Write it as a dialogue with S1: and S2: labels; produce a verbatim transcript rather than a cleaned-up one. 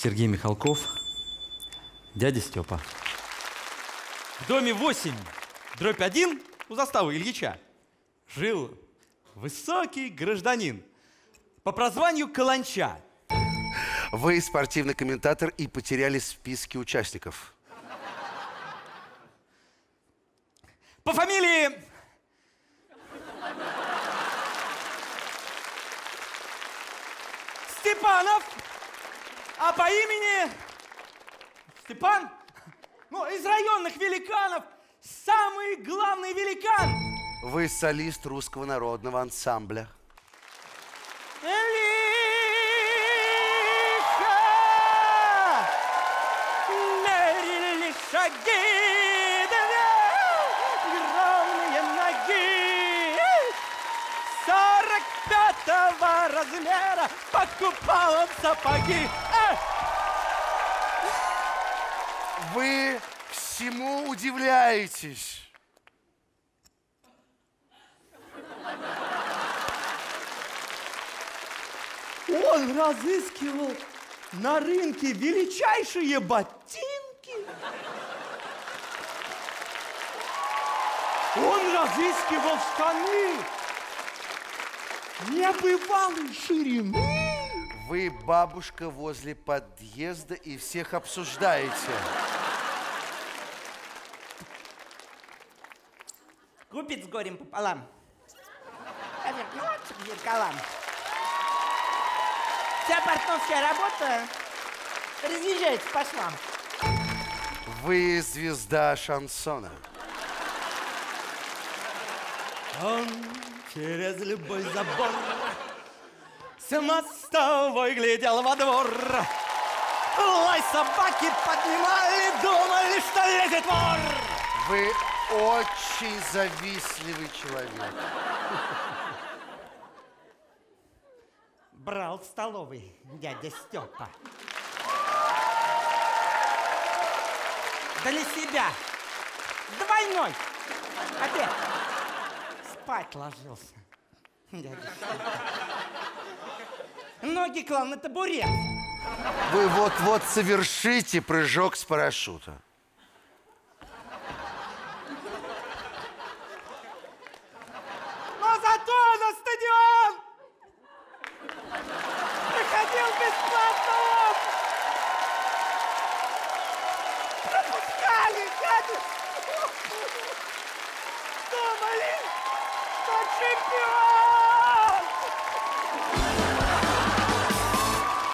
S1: Сергей Михалков, дядя Степа. В доме восемь, дробь один у заставы Ильича жил высокий гражданин по прозванию Каланча.
S2: Вы спортивный комментатор и потеряли списки участников.
S1: По фамилии... Степанов, а по имени... Степан? Ну, из районных великанов самый главный великан.
S2: Вы солист русского народного ансамбля.
S1: Лихо! Мерили шаги, две ровные ноги. Сорок пятого размера покупал он сапоги.
S2: Вы всему удивляетесь.
S1: Он разыскивал на рынке величайшие ботинки. Он разыскивал штаны небывалой ширины.
S2: Вы бабушка возле подъезда и всех обсуждаете.
S3: Купить с горем пополам. Один ночь к зеркалам. Вся портновская работа разъезжается по швам.
S2: Вы звезда шансона.
S1: Он через любой забор с мостовой глядел во двор. Лай собаки поднимали, думали, что лезет вор.
S2: Вы очень завистливый человек.
S3: Брал в столовой дядя Степа. Для себя. Двойной. Опять. Спать ложился. Дядя Степа. Ноги клал на табурет.
S2: Вы вот-вот совершите прыжок с парашюта.
S1: Но зато на стадион приходил бесплатно он. Пропускали, дядя. Думали, что чемпион.